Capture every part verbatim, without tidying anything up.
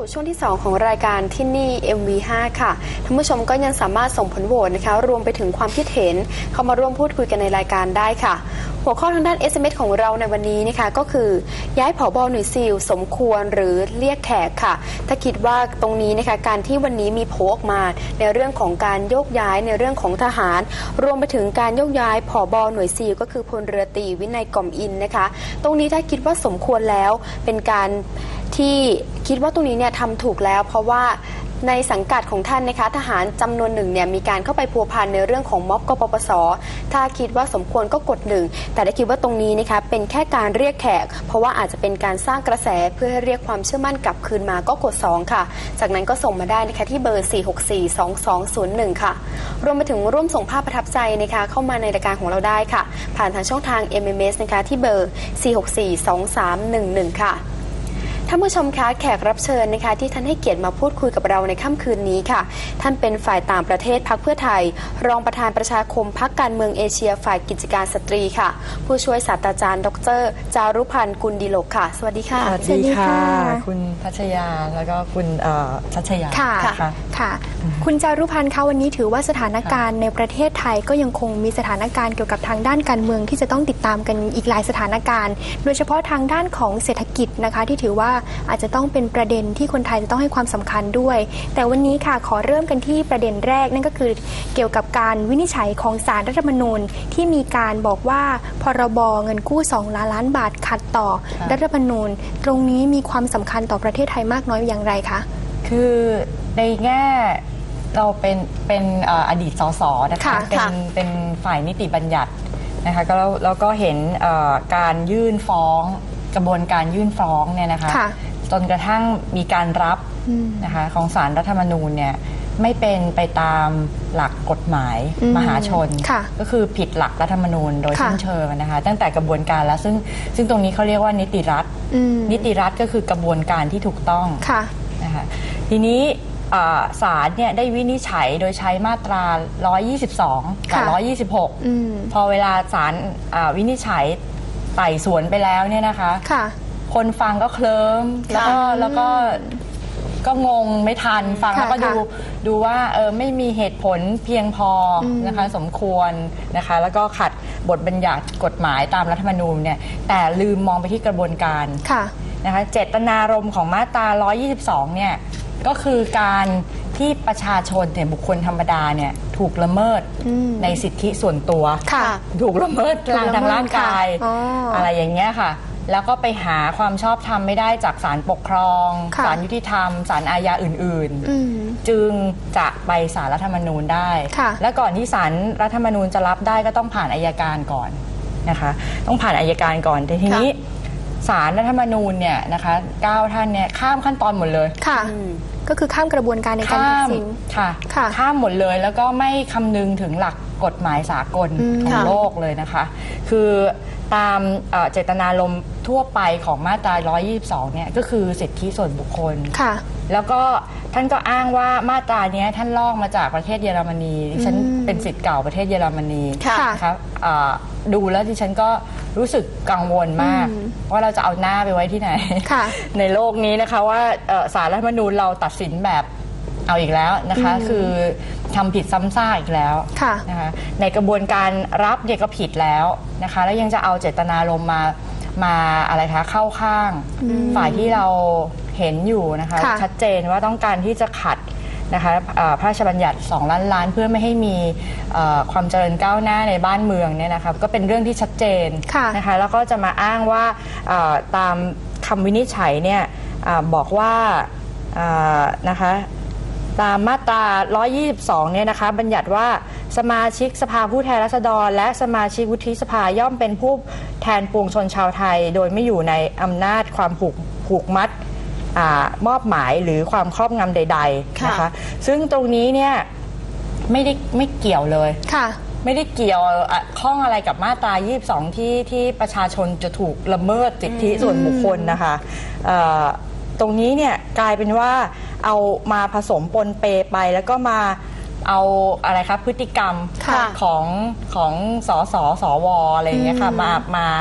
ช่วงที่สองของรายการที่นี่ เอ็ม วี ห้า ค่ะท่านผู้ชมก็ยังสามารถส่งผลโหวตนะคะรวมไปถึงความคิดเห็นเข้ามาร่วมพูดคุยกันในรายการได้ค่ะหัวข้อทางด้าน เอส เอ็ม เอส ของเราในวันนี้นะคะก็คือย้ายผบ.หน่วยซีลสมควรหรือเรียกแขกค่ะถ้าคิดว่าตรงนี้นะคะการที่วันนี้มีโผล่ออกมาในเรื่องของการโยกย้ายในเรื่องของทหารรวมไปถึงการโยกย้ายผบ.หน่วยซีลก็คือพลเรือตรีวินัย กล่อมอินนะคะตรงนี้ถ้าคิดว่าสมควรแล้วเป็นการที่คิดว่าตรงนี้เนี่ยทำถูกแล้วเพราะว่าในสังกัดของท่านนะคะทหารจำนวนหนึ่งเนี่ยมีการเข้าไปพัวพันในเรื่องของม็อบกปปส.ถ้าคิดว่าสมควรก็กดหนึ่งแต่ได้คิดว่าตรงนี้นะคะเป็นแค่การเรียกแขกเพราะว่าอาจจะเป็นการสร้างกระแสเพื่อให้เรียกความเชื่อมั่นกลับคืนมาก็กดสองค่ะจากนั้นก็ส่งมาได้นะคะที่เบอร์ สี่ หก สี่ สอง สอง ศูนย์ หนึ่ง ค่ะรวมไปถึงร่วมส่งภาพประทับใจนะคะเข้ามาในรายการของเราได้ค่ะผ่านทางช่องทาง เอ็ม เอ็ม เอส นะคะที่เบอร์ สี่ หก สี่ สอง สาม หนึ่ง หนึ่ง ค่ะท่านผู้ชมคะแขกรับเชิญนะคะที่ท่านให้เกียรติมาพูดคุยกับเราในค่ำคืนนี้ค่ะท่านเป็นฝ่ายต่างประเทศพรรคเพื่อไทยรองประธานประชาคมพรรคการเมืองเอเชียฝ่ายกิจการสตรีค่ะผู้ช่วยศาสตราจารย์ดรจารุพันธ์กุลดิโลกค่ะสวัสดีค่ะสวัสดีค่ะคุณพัชยาแล้วก็คุณชัชยาค่ะค่ะคุณจารุพันธ์คะวันนี้ถือว่าสถานการณ์ในประเทศไทยก็ยังคงมีสถานการณ์เกี่ยวกับทางด้านการเมืองที่จะต้องติดตามกันอีกหลายสถานการณ์โดยเฉพาะทางด้านของเศรษฐกิจนะคะที่ถือว่าอาจจะต้องเป็นประเด็นที่คนไทยจะต้องให้ความสำคัญด้วยแต่วันนี้ค่ะขอเริ่มกันที่ประเด็นแรกนั่นก็คือเกี่ยวกับการวินิจฉัยของศาลรัฐธรรมนูญที่มีการบอกว่าพรบเงินกู้สองล้านล้านบาทขัดต่อรัฐธรรมนูญตรงนี้มีความสำคัญต่อประเทศไทยมากน้อยอย่างไรคะคือในแง่เราเป็นเป็นอดีตสสนะคะเป็นเป็นฝ่ายนิติบัญญัตินะคะก็แล้วก็เห็นการยื่นฟ้องกระบวนการยื่นฟ้องเนี่ยนะคะจนกระทั่งมีการรับนะคะของศาลรัฐธรรมนูญเนี่ยไม่เป็นไปตามหลักกฎหมายมหาชนก็คือผิดหลักรัฐธรรมนูญโดยสิ้นเชิงนะคะตั้งแต่กระบวนการแล้วซึ่งซึ่งตรงนี้เขาเรียกว่านิติรัฐนิติรัฐก็คือกระบวนการที่ถูกต้องนะคะทีนี้ศาลเนี่ยได้วินิจฉัยโดยใช้มาตราหนึ่งร้อยยี่สิบสองกับหนึ่งร้อยยี่สิบหกพอเวลาศาลวินิจฉัยไต่สวนไปแล้วเนี่ยนะคะคนฟังก็เคลิ้มแล้วก็แล้วก็ก็งงไม่ทันฟังแล้วก็ดูดูว่าเออไม่มีเหตุผลเพียงพอนะคะสมควรนะคะแล้วก็ขัดบทบัญญัติกฎหมายตามรัฐธรรมนูญเนี่ยแต่ลืมมองไปที่กระบวนการนะคะเจตนารมณ์ของมาตราหนึ่งร้อยยี่สิบสองเนี่ยก็คือการที่ประชาชนเนี่ยบุคคลธรรมดาเนี่ยถูกละเมิดในสิทธิส่วนตัวถูกละเมิดทางทางร่างกาย อ, อะไรอย่างเงี้ยค่ะแล้วก็ไปหาความชอบธรรมไม่ได้จากศาลปกครองศาลยุติธรรมศาลอาญาอื่นๆจึงจะไปศาลรัฐธรรมนูญได้และก่อนที่ศาลรัฐธรรมนูญจะรับได้ก็ต้องผ่านอัยการก่อนนะคะต้องผ่านอัยการก่อนแต่ทีนี้ศาลรัฐธรรมนูญเนี่ยนะคะเก้าท่านเนี่ยข้ามขั้นตอนหมดเลยค่ะก็คือข้ามกระบวนการในการตัดสินค่ะข้ามหมดเลยแล้วก็ไม่คำนึงถึงหลักกฎหมายสากลของโลกเลยนะคะคือตามเจตนารมณ์ทั่วไปของมาตราหนึ่งร้อยยี่สิบสองเนี่ยก็คือสิทธิส่วนบุคคลแล้วก็ท่านก็อ้างว่ามาตรานี้ท่านลอกมาจากประเทศเยอรมนีดิฉันเป็นศิษย์เก่าประเทศเยอรมนีนะคะดูแล้วดิฉันก็รู้สึกกังวลมากว่าเราจะเอาหน้าไปไว้ที่ไหนในโลกนี้นะคะว่าศาลรัฐธรรมนูญเราตัดสินแบบเอาอีกแล้วนะคะคือทำผิดซ้ำซากอีกแล้วนะคะในกระบวนการรับเนี่ยก็ผิดแล้วนะคะแล้วยังจะเอาเจตนารมณ์มามาอะไรคะเข้าข้างฝ่ายที่เราเห็นอยู่นะคะชัดเจนว่าต้องการที่จะขัดนะคะพระราชบัญญัติสองล้านล้านเพื่อไม่ให้มีความเจริญก้าวหน้าในบ้านเมืองเนี่ยนะคะก็เป็นเรื่องที่ชัดเจนนะคะแล้วก็จะมาอ้างว่าตามคำวินิจฉัยเนี่ยบอกว่านะคะตามมาตราหนึ่งร้อยยี่สิบสองเนี่ยนะคะบัญญัติว่าสมาชิกสภาผู้แทนราษฎรและสมาชิกวุฒิสภาย่อมเป็นผู้แทนปวงชนชาวไทยโดยไม่อยู่ในอำนาจความผูกผูกมัดมอบหมายหรือความครอบงำใดๆนะคะซึ่งตรงนี้เนี่ยไม่ได้ไม่เกี่ยวเลยไม่ได้เกี่ยวข้องอะไรกับมาตรายี่สิบสองที่ที่ประชาชนจะถูกละเมิดสิทธิส่วนบุคคลนะคะตรงนี้เนี่ยกลายเป็นว่าเอามาผสมปนเปไปแล้วก็มาเอาอะไรครับพฤติกรรมของของสสสวอะไรอย่างเงี้ยค่ะมามา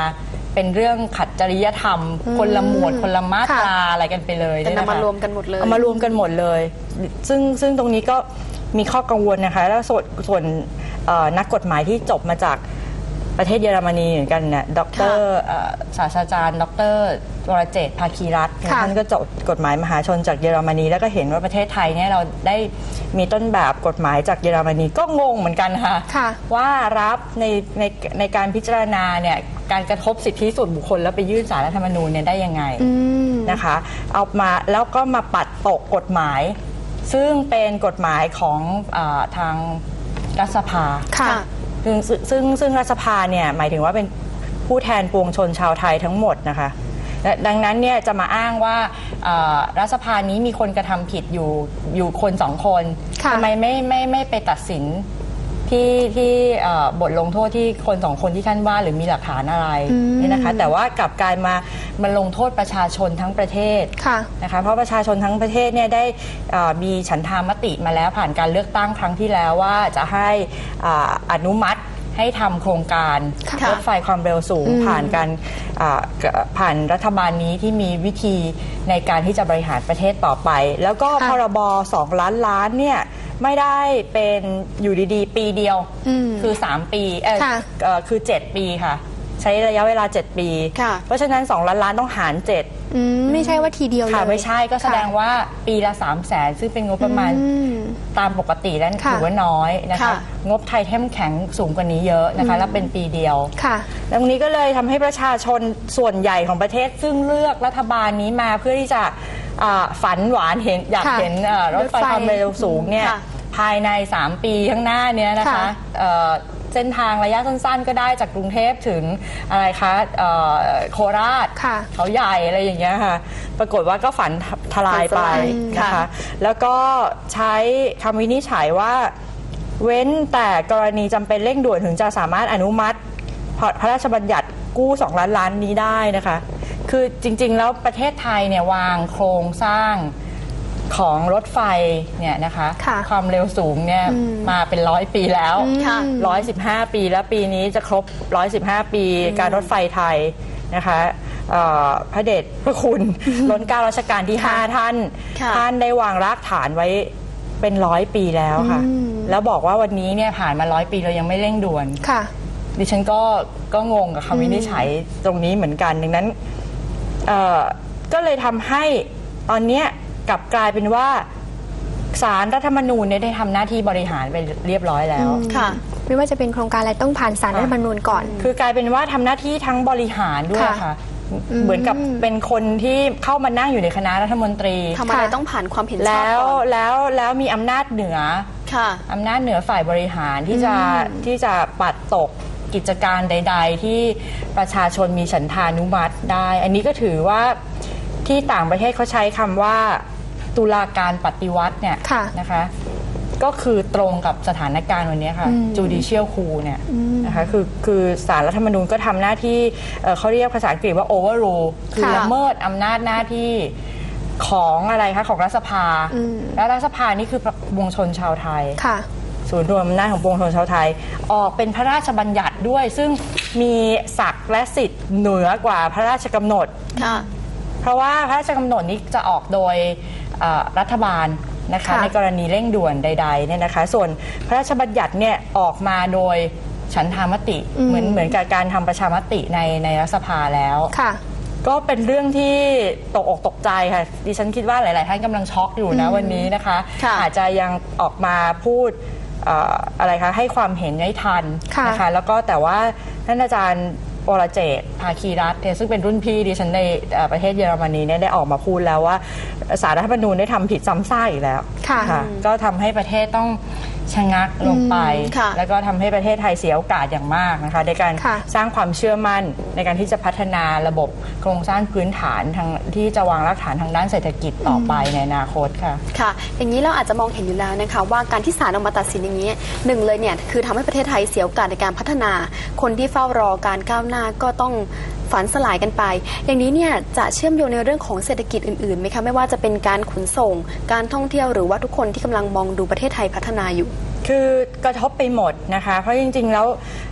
เป็นเรื่องขัดจริยธรรมคนละหมวดคนละมาตราอะไรกันไปเลยแต่นำมารวมกันหมดเลยเอามารวมกันหมดเลยซึ่งซึ่งตรงนี้ก็มีข้อกังวลนะคะแล้วส่วนส่วนนักกฎหมายที่จบมาจากประเทศเยอรมนีเหมือนกันเนี่ยดรศาสตราจารย์ดรวรเจตน์ภาคีรัตน์ท่านก็จบกฎหมายมหาชนจากเยอรมนีแล้วก็เห็นว่าประเทศไทยเนี่ยเราได้มีต้นแบบกฎหมายจากเยอรมนีก็งงเหมือนกันค่ะว่ารับในในในการพิจารณาเนี่ยการกระทบสิทธิส่วนบุคคลแล้วไปยื่นศาลรัฐธรรมนูญเนี่ยได้ยังไงนะคะเอามาแล้วก็มาปัดตกกฎหมายซึ่งเป็นกฎหมายของอาทางรัฐสภาซึ่งซึ่งซึ่งรัฐสภาเนี่ยหมายถึงว่าเป็นผู้แทนปวงชนชาวไทยทั้งหมดนะคะดังนั้นเนี่ยจะมาอ้างว่ารัฐสภานี้มีคนกระทำผิดอยู่อยู่คนสองคนทำไมไม่ไม่ไม่ไปตัดสินที่ที่บทลงโทษที่คนสองคนที่ท่านว่าหรือมีหลักฐานอะไรนี่นะคะแต่ว่ากลับกลายมามันลงโทษประชาชนทั้งประเทศนะคะเพราะประชาชนทั้งประเทศเนี่ยได้มีฉันทามติมาแล้วผ่านการเลือกตั้งครั้งที่แล้วว่าจะให้อนุมัติให้ทำโครงการรถไฟความเร็วสูงผ่านการผ่านรัฐบาลนี้ที่มีวิธีในการที่จะบริหารประเทศต่อไปแล้วก็พรบสองล้านล้านเนี่ยไม่ได้เป็นอยู่ดีๆปีเดียวคือสามปีเออคือเจ็ดปีค่ะใช้ระยะเวลาเจ็ดปีเพราะฉะนั้นสองล้านล้านต้องหารเจ็ดไม่ใช่ว่าทีเดียวเลยค่ะไม่ใช่ก็แสดงว่าปีละสามแสนซึ่งเป็นงบประมาณตามปกติแล้วถือว่าน้อยนะคะงบไทยเข้มแข็งสูงกว่านี้เยอะนะคะแล้วเป็นปีเดียวตรงนี้ก็เลยทำให้ประชาชนส่วนใหญ่ของประเทศซึ่งเลือกรัฐบาลนี้มาเพื่อที่จะฝันหวานเห็นอยากเห็นรถไฟความเร็วสูงเนี่ยภายในสามปีข้างหน้านี้นะคะเส้นทางระยะสั้นๆก็ได้จากกรุงเทพถึงอะไรคะโคราชเขาใหญ่อะไรอย่างเงี้ยค่ะปรากฏว่าก็ฝันทลายไปนะคะแล้วก็ใช้คำวินิจฉัยว่าเว้นแต่กรณีจำเป็นเร่งด่วนถึงจะสามารถอนุมัติพระราชบัญญัติกู้สองล้านล้านนี้ได้นะคะคือจริงๆแล้วประเทศไทยเนี่ยวางโครงสร้างของรถไฟเนี่ยนะคะความเร็วสูงเนี่ยมาเป็นร้อยปีแล้วร้อยสิบห้าปีแล้วปีนี้จะครบร้อยสิบห้าปีการรถไฟไทยนะคะพระเดชพระคุณล้นเกล้ารัชกาลที่ห้าท่านท่านได้วางรากฐานไว้เป็นร้อยปีแล้วค่ะแล้วบอกว่าวันนี้เนี่ยผ่านมาร้อยปีเรายังไม่เร่งด่วนดิฉันก็ก็งงกับคำวินิจฉัยตรงนี้เหมือนกันดังนั้นก็เลยทำให้ตอนนี้กลับกลายเป็นว่าศาลรัฐธรรมนูญเนี่ยได้ทำหน้าที่บริหารไปเรียบร้อยแล้วค่ะไม่ว่าจะเป็นโครงการอะไรต้องผ่านศาลรัฐธรรมนูญก่อนคือกลายเป็นว่าทำหน้าที่ทั้งบริหารด้วยค่ะเหมือนกับเป็นคนที่เข้ามานั่งอยู่ในคณะรัฐมนตรีทำอะไรต้องผ่านความเห็นชอบแล้วแล้วแล้วมีอำนาจเหนืออำนาจเหนือฝ่ายบริหารที่จะที่จะปัดตกกิจการใดๆที่ประชาชนมีฉันทานุมัติได้อันนี้ก็ถือว่าที่ต่างประเทศเขาใช้คำว่าตุลาการปฏิวัติเนี่ยนะคะก็คือตรงกับสถานการณ์วันนี้ค่ะ judicial coup เนี่ยนะคะคือคือศาลรัฐธรรมนูญก็ทำหน้าที่เขาเรียกภาษาอังกฤษว่า overrule คือละเมิดอำนาจหน้าที่ของอะไรคะของรัฐสภาและรัฐสภานี่คือปวงชนชาวไทยศูนย์รวมอำนาจของปวงชนชาวไทยออกเป็นพระราชบัญญัติด้วยซึ่งมีศักดิ์และสิทธิ์เหนือกว่าพระราชกำหนดเพราะว่าพระราชกำหนดนี้จะออกโดยรัฐบาลนะคะในกรณีเร่งด่วนใดๆเนี่ยนะคะส่วนพระราชบัญญัติเนี่ยออกมาโดยฉันทามติเหมือนเหมือนกับการทำประชามติในในรัฐสภาแล้วก็เป็นเรื่องที่ตกอกตกใจค่ะดิฉันคิดว่าหลายๆท่านกำลังช็อกอยู่นะวันนี้นะคะอาจจะยังออกมาพูดอะไรคะให้ความเห็นไม่ทันนะคะแล้วก็แต่ว่าท่านอาจารย์วรเจตน์ภาคีรัตน์ซึ่งเป็นรุ่นพี่ดิฉันในประเทศเยอรมนีเนี่ยได้ออกมาพูดแล้วว่าศาลรัฐธรรมนูญได้ทำผิดซ้ำซากอีกแล้วค่ะก็ทำให้ประเทศต้องชะงักลงไปแล้วก็ทำให้ประเทศไทยเสียโอกาสอย่างมากนะคะในการสร้างความเชื่อมั่นในการที่จะพัฒนาระบบโครงสร้างพื้นฐานทางที่จะวางรากฐานทางด้านเศรษฐกิจต่อไปในอนาคตค่ะค่ะอย่างนี้เราอาจจะมองเห็นอยู่แล้วนะคะว่าการที่ศาลออกมาตัดสินอย่างนี้หนึ่งเลยเนี่ยคือทำให้ประเทศไทยเสียโอกาสในการพัฒนาคนที่เฝ้ารอการก้าวหน้าก็ต้องฝันสลายกันไปอย่างนี้เนี่ยจะเชื่อมโยงในเรื่องของเศรษฐกิจอื่นๆไหมคะไม่ว่าจะเป็นการขนส่งการท่องเที่ยวหรือว่าทุกคนที่กำลังมองดูประเทศไทยพัฒนาอยู่คือกระทบไปหมดนะคะเพราะจริงๆแล้ว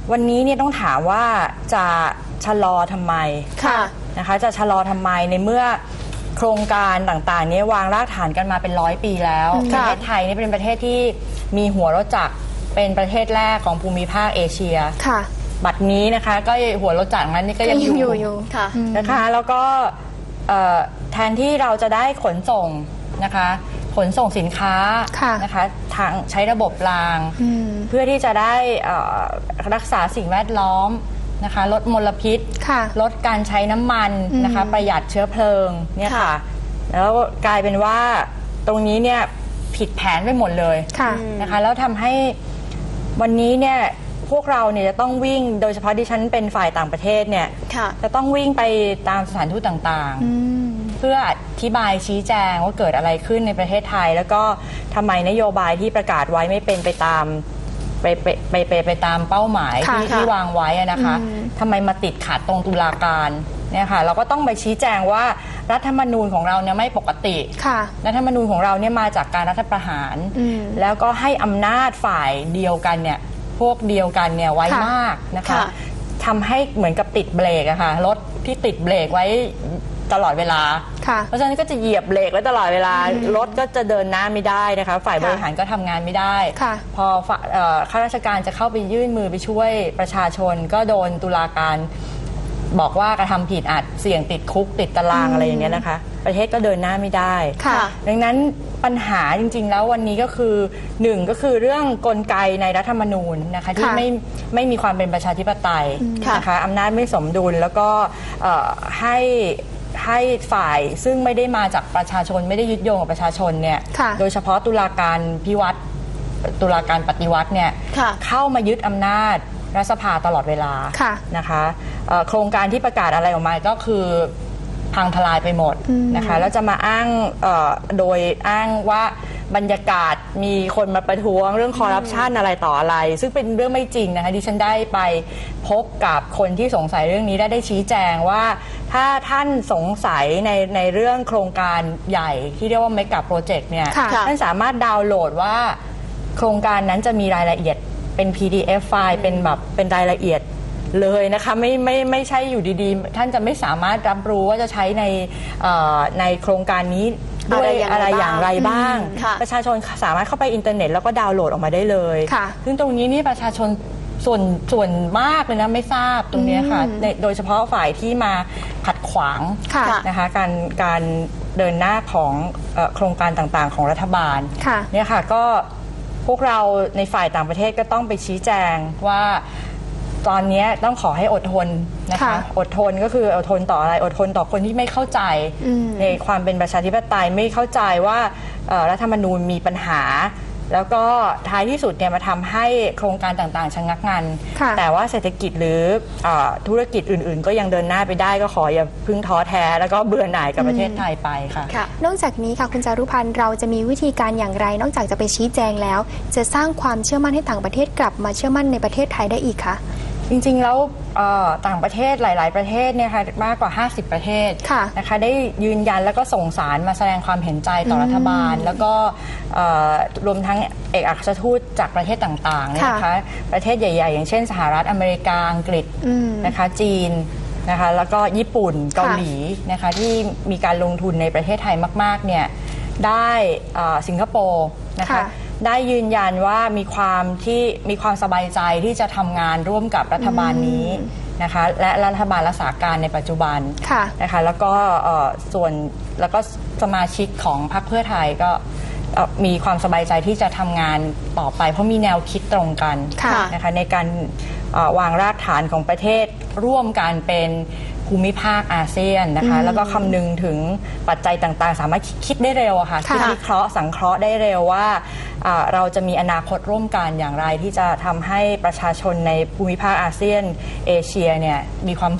วันนี้เนี่ยต้องถามว่าจะชะลอทำไมค่ะนะคะจะชะลอทำไมในเมื่อโครงการต่างๆนี้วางรากฐานกันมาเป็นร้อยปีแล้วประเทศไทยนี่เป็นประเทศที่มีหัวรถจักรเป็นประเทศแรกของภูมิภาคเอเชียค่ะบัดนี้นะคะก็หัวรถจักรนั้นนี่ก็ยังอยู่ค่ะนะคะแล้วก็แทนที่เราจะได้ขนส่งนะคะขนส่งสินค้านะคะทางใช้ระบบรางเพื่อที่จะได้รักษาสิ่งแวดล้อมนะคะลดมลพิษลดการใช้น้ำมันนะคะประหยัดเชื้อเพลิงเนี่ยค่ะแล้วกลายเป็นว่าตรงนี้เนี่ยผิดแผนไปหมดเลยนะคะแล้วทำให้วันนี้เนี่ยพวกเราเนี่ยจะต้องวิ่งโดยเฉพาะดิฉันเป็นฝ่ายต่างประเทศเนี่ยจะต้องวิ่งไปตามสถานทูตต่างๆเพื่ออธิบายชี้แจงว่าเกิดอะไรขึ้นในประเทศไทยแล้วก็ทำไมนโยบายที่ประกาศไว้ไม่เป็นไปตามไปไปไปไปไปตามเป้าหมายที่ที่วางไว้นะคะทำไมมาติดขัดตรงตุลาการเนี่ยค่ะเราก็ต้องไปชี้แจงว่ารัฐธรรมนูญของเราเนี่ยไม่ปกติรัฐธรรมนูญของเราเนี่ยมาจากการรัฐประหารแล้วก็ให้อำนาจฝ่ายเดียวกันเนี่ยพวกเดียวกันเนี่ยไว้มากนะคะทำให้เหมือนกับติดเบรกอะค่ะรถที่ติดเบรกไว้ตลอดเวลาเพราะฉะนั้นก็จะเหยียบเบรกไว้ตลอดเวลารถก็จะเดินหน้าไม่ได้นะคะฝ่ายบริหารก็ทำงานไม่ได้พอข้าราชการจะเข้าไปยื่นมือไปช่วยประชาชนก็โดนตุลาการบอกว่ากระทำผิดอาจเสี่ยงติดคุกติดตารางอะไรอย่างเงี้ยนะคะประเทศก็เดินหน้าไม่ได้ดังนั้นปัญหาจริงๆแล้ววันนี้ก็คือหนึ่งก็คือเรื่องกลไกในรัฐธรรมนูญนะคะที่ไม่ไม่มีความเป็นประชาธิปไตยนะคะอำนาจไม่สมดุลแล้วก็ให้ให้ฝ่ายซึ่งไม่ได้มาจากประชาชนไม่ได้ยึดโยงกับประชาชนเนี่ยโดยเฉพาะตุลาการพิวัตรตุลาการปฏิวัติเนี่ยเข้ามายึดอำนาจรัฐสภาตลอดเวลานะคะโครงการที่ประกาศอะไรออกมาก็คือพังทลายไปหมดนะคะแล้วจะมาอ้างโดยอ้างว่าบรรยากาศมีคนมาประท้วงเรื่องคอร์รัปชันอะไรต่ออะไรซึ่งเป็นเรื่องไม่จริงนะคะดิฉันได้ไปพบกับคนที่สงสัยเรื่องนี้ได้ได้ชี้แจงว่าถ้าท่านสงสัยในในเรื่องโครงการใหญ่ที่เรียกว่าเมกะโปรเจกต์เนี่ยท่านสามารถดาวน์โหลดว่าโครงการนั้นจะมีรายละเอียดเป็น พี ดี เอฟ ไฟล์เป็นแบบเป็นรายละเอียดเลยนะคะไม่ไม่ไม่ใช่อยู่ดีๆท่านจะไม่สามารถรับรู้ว่าจะใช้ในในโครงการนี้ด้วยอะไรอย่างไรบ้างประชาชนสามารถเข้าไปอินเทอร์เน็ตแล้วก็ดาวน์โหลดออกมาได้เลยซึ่งตรงนี้นี่ประชาชนส่วนส่วนมากเลยนะไม่ทราบตรงนี้ค่ะโดยเฉพาะฝ่ายที่มาขัดขวางนะคะการการเดินหน้าของโครงการต่างๆของรัฐบาลเนี่ยค่ะก็พวกเราในฝ่ายต่างประเทศก็ต้องไปชี้แจงว่าตอนนี้ต้องขอให้อดทนนะคะอดทนก็คืออดทนต่ออะไรอดทนต่อคนที่ไม่เข้าใจในความเป็นประชาธิปไตยไม่เข้าใจว่ารัฐธรรมนูญมีปัญหาแล้วก็ท้ายที่สุดเนี่ยมาทำให้โครงการต่างๆชะงักงันแต่ว่าเศรษฐกิจหรือธุรกิจอื่นๆก็ยังเดินหน้าไปได้ก็ขออย่าพึ่งท้อแท้แล้วก็เบื่อหน่ายกับประเทศไทยไปค่ะนอกจากนี้ค่ะคุณจารุพันธ์เราจะมีวิธีการอย่างไรนอกจากจะไปชี้แจงแล้วจะสร้างความเชื่อมั่นให้ต่างประเทศกลับมาเชื่อมั่นในประเทศไทยได้อีกคะจริงๆแล้วต่างประเทศหลายๆประเทศเนี่ยค่ะมากกว่าห้าสิบประเทศนะคะได้ยืนยันแล้วก็ส่งสารมาแสดงความเห็นใจต่อรัฐบาลแล้วก็รวมทั้งเอกอัครราชทูตจากประเทศต่างๆนะคะประเทศใหญ่ๆอย่างเช่นสหรัฐอเมริกาอังกฤษนะคะจีนนะคะแล้วก็ญี่ปุ่นเกาหลีนะคะที่มีการลงทุนในประเทศไทยมากๆเนี่ยได้สิงคโปร์นะคะได้ยืนยันว่ามีความที่มีความสบายใจที่จะทำงานร่วมกับรัฐบาลนี้นะคะและรัฐบาลรักษาการในปัจจุบันนะคะแล้วก็ส่วนแล้วก็สมาชิกของพรรคเพื่อไทยก็มีความสบายใจที่จะทำงานต่อไปเพราะมีแนวคิดตรงกันนะคะในการวางรากฐานของประเทศร่วมกันเป็นภูมิภาคอาเซียนนะคะแล้วก็คำนึงถึงปัจจัยต่างๆสามารถคิดได้เร็วค่ะคิดวิเคราะห์สังเคราะห์ได้เร็วว่าเราจะมีอนาคตร่วมกันอย่างไรที่จะทำให้ประชาชนในภูมิภาคอาเซียนเอเชียเนี่ยมีความสุข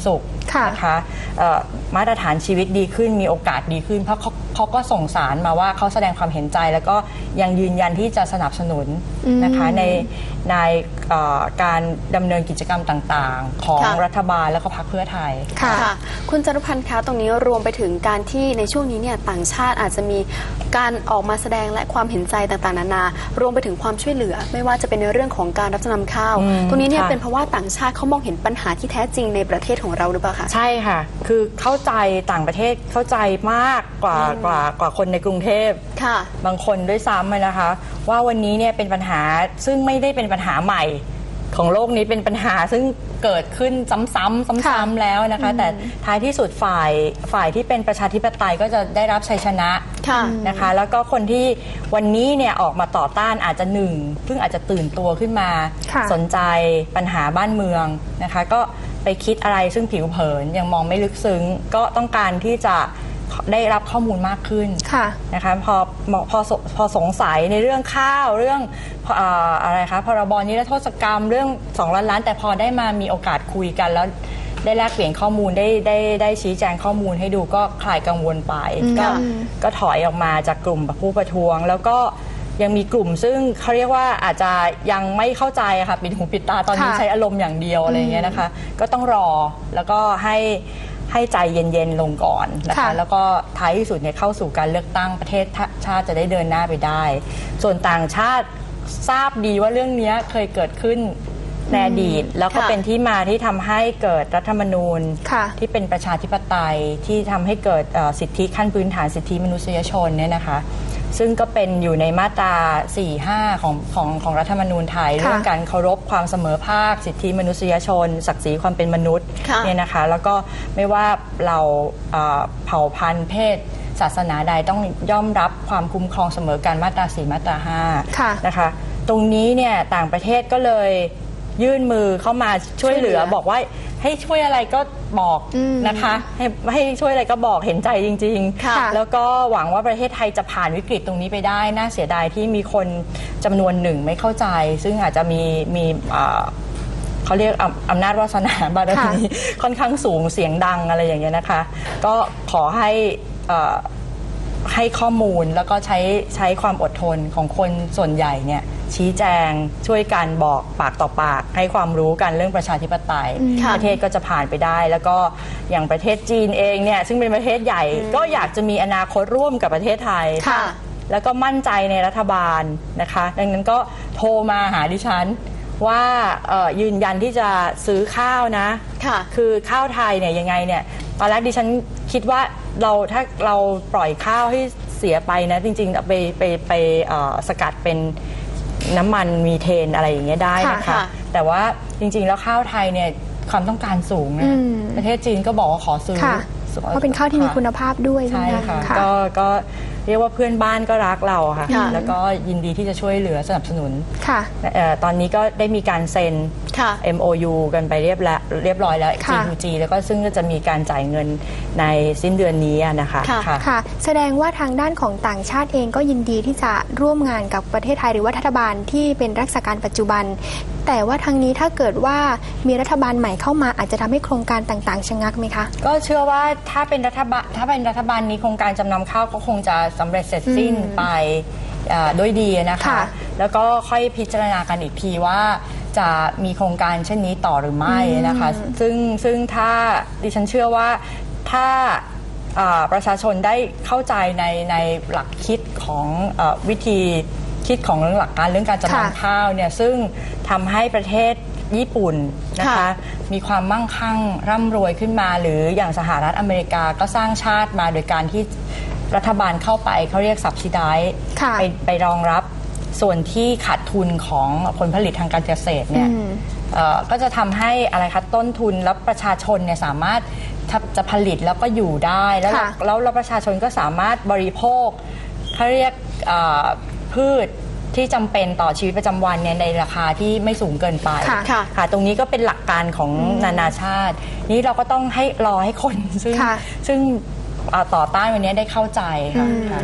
นะคะมาตรฐานชีวิตดีขึ้นมีโอกาสดีขึ้นเพราะเขาเขาก็ส่งสารมาว่าเขาแสดงความเห็นใจแล้วก็ยังยืนยันที่จะสนับสนุนนะคะในในการดำเนินกิจกรรมต่างๆของรัฐบาลแล้วก็พรรคเพื่อไทยค่ะคุณจารุพันธ์คะตรงนี้รวมไปถึงการที่ในช่วงนี้เนี่ยต่างชาติอาจจะมีการออกมาแสดงและความเห็นใจต่างๆนานารวมไปถึงความช่วยเหลือไม่ว่าจะเป็นในเรื่องของการรับจำนำข้าวตรงนี้เนี่ยเป็นเพราะว่าต่างชาติเขามองเห็นปัญหาที่แท้จริงในประเทศของเราหรือเปล่าคะใช่ค่ะคือเข้าใจต่างประเทศเข้าใจมากกว่ากว่ากว่าคนในกรุงเทพบางคนด้วยซ้ำนะคะว่าวันนี้เนี่ยเป็นปัญหาซึ่งไม่ได้เป็นปัญหาใหม่ของโลกนี้เป็นปัญหาซึ่งเกิดขึ้นซ้ำๆซ้ำๆแล้วนะคะแต่ท้ายที่สุดฝ่ายฝ่ายที่เป็นประชาธิปไตยก็จะได้รับชัยชนะนะคะแล้วก็คนที่วันนี้เนี่ยออกมาต่อต้านอาจจะหนึ่งเพิ่งอาจจะตื่นตัวขึ้นมาสนใจปัญหาบ้านเมืองนะคะก็ไปคิดอะไรซึ่งผิวเผินยังมองไม่ลึกซึ้งก็ต้องการที่จะได้รับข้อมูลมากขึ้นนะคะพอพอพอสงสัยในเรื่องข้าวเรื่องอะไรคะพรบนิรโทษกรรมเรื่องสองล้านล้านแต่พอได้มามีโอกาสคุยกันแล้วได้แลกเปลี่ยนข้อมูลได้ได้ได้ชี้แจงข้อมูลให้ดูก็คลายกังวลไปก็ก็ถอยออกมาจากกลุ่มผู้ประท้วงแล้วก็ยังมีกลุ่มซึ่งเขาเรียกว่าอาจจะยังไม่เข้าใจค่ะปิดหูปิดตาตอนนี้ใช้อารมณ์อย่างเดียวอะไรเงี้ยนะคะก็ต้องรอแล้วก็ให้ให้ใจเย็นๆลงก่อนนะคะแล้วก็ท้ายที่สุดเนี่ยเข้าสู่การเลือกตั้งประเทศชาติจะได้เดินหน้าไปได้ส่วนต่างชาติทราบดีว่าเรื่องนี้เคยเกิดขึ้นในอดีตแล้วก็เป็นที่มาที่ทำให้เกิดรัฐธรรมนูญที่เป็นประชาธิปไตยที่ทำให้เกิดสิทธิขั้นพื้นฐานสิทธิมนุษยชนเนี่ยนะคะซึ่งก็เป็นอยู่ในมาตรา สี่ ห้า ของของของรัฐธรรมนูญไทยเรื่องการเคารพความเสมอภาคสิทธิมนุษยชนศักดิ์ศรีความเป็นมนุษย์เนี่ยนะคะแล้วก็ไม่ว่าเราเผ่าพันธุ์เพศศาสนาใดต้องย่อมรับความคุ้มครองเสมอกันมาตรา สี่ มาตรา ห้า นะคะตรงนี้เนี่ยต่างประเทศก็เลยยื่นมือเข้ามาช่วยเหลือบอกว่าให้ช่วยอะไรก็บอกนะคะให้ให้ช่วยอะไรก็บอกเห็นใจจริงๆแล้วก็หวังว่าประเทศไทยจะผ่านวิกฤตตรงนี้ไปได้น่าเสียดายที่มีคนจำนวนหนึ่งไม่เข้าใจซึ่งอาจจะมีมีเขาเรียกอำนาจวาสนาบารมีค่อนข้างสูงเสียงดังอะไรอย่างเงี้ยนะคะก็ขอให้ให้ข้อมูลแล้วก็ใช้ใช้ความอดทนของคนส่วนใหญ่เนี่ยชี้แจงช่วยกันบอกปากต่อปากให้ความรู้กันเรื่องประชาธิปไตยประเทศก็จะผ่านไปได้แล้วก็อย่างประเทศจีนเองเนี่ยซึ่งเป็นประเทศใหญ่ก็อยากจะมีอนาคตร่วมกับประเทศไทยแล้วก็มั่นใจในรัฐบาลนะคะดังนั้นก็โทรมาหาดิฉันว่ายืนยันที่จะซื้อข้าวนะคือข้าวไทยเนี่ยยังไงเนี่ยตอนแรกดิฉันคิดว่าเราถ้าเราปล่อยข้าวให้เสียไปนะจริงๆไปไปไปสกัดเป็นน้ำมันมีเทนอะไรอย่างเงี้ยได้นะคะแต่ว่าจริงๆแล้วข้าวไทยเนี่ยความต้องการสูงนะประเทศจีนก็บอกว่าขอซื้อเพราะเป็นข้าวที่มีคุณภาพด้วยใช่ค่ะก็ก็เรียกว่าเพื่อนบ้านก็รักเราค่ะแล้วก็ยินดีที่จะช่วยเหลือสนับสนุนตอนนี้ก็ได้มีการเซ็น เอ็ม โอ ยู กันไปเรียบแล้วเรียบร้อยแล้ว จี ทู จี แล้วก็ซึ่งก็จะมีการจ่ายเงินในสิ้นเดือนนี้นะคะค่ะแสดงว่าทางด้านของต่างชาติเองก็ยินดีที่จะร่วมงานกับประเทศไทยหรือว่ารัฐบาลที่เป็นรัฐการปัจจุบันแต่ว่าทางนี้ถ้าเกิดว่ามีรัฐบาลใหม่เข้ามาอาจจะทำให้โครงการต่างๆชะงักไหมคะก็เชื่อว่าถ้าเป็นรัฐบาลถ้าเป็นรัฐบาลนี้โครงการจำนำข้าวก็คงจะสำเร็จเสร็จสิ้นไปด้วยดีนะคะแล้วก็ค่อยพิจารณากันอีกทีว่าจะมีโครงการเช่นนี้ต่อหรือไม่นะคะซึ่งซึ่งถ้าดิฉันเชื่อว่าถ้าประชาชนได้เข้าใจในในหลักคิดของวิธีคิดของเรื่องหลักการเรื่องการจำนำข้าวเนี่ยซึ่งทำให้ประเทศญี่ปุ่นนะคะมีความมั่งคั่งร่ำรวยขึ้นมาหรืออย่างสหรัฐอเมริกาก็สร้างชาติมาโดยการที่รัฐบาลเข้าไปเขาเรียก subsidize ไปไปรองรับส่วนที่ขาดทุนของผลผลิตทางการเกษตรเนี่ยก็จะทำให้อะไรคะต้นทุนแล้วประชาชนเนี่ยสามารถจะผลิตแล้วก็อยู่ได้แล้วแล้วประชาชนก็สามารถบริโภคเขาเรียกพืชที่จำเป็นต่อชีวิตประจำวันเนี่ยในราคาที่ไม่สูงเกินไปค่ะตรงนี้ก็เป็นหลักการของนานาชาตินี้เราก็ต้องให้รอให้คนซึ่งซึ่งต่อต้านวันนี้ได้เข้าใจค่ะ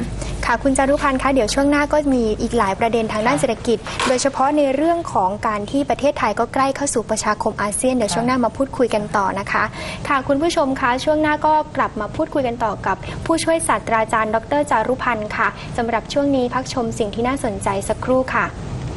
ค่ะคุณจารุพันธ์คะเดี๋ยวช่วงหน้าก็มีอีกหลายประเด็นทางด้านเศรษฐกิจ โดยเฉพาะในเรื่องของการที่ประเทศไทยก็ใกล้เข้าสู่ประชาคมอาเซียนเดี๋ยวช่วงหน้ามาพูดคุยกันต่อนะคะค่ะคุณผู้ชมคะช่วงหน้าก็กลับมาพูดคุยกันต่อกับผู้ช่วยศาสตราจารย์ดรจารุพันธ์ค่ะสำหรับช่วงนี้พักชมสิ่งที่น่าสนใจสักครู่ค่ะ